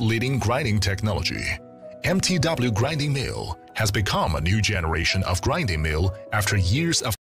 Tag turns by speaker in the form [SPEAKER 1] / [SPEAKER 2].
[SPEAKER 1] market-leading grinding technology. MTW Grinding Mill has become a new generation of grinding mill after years of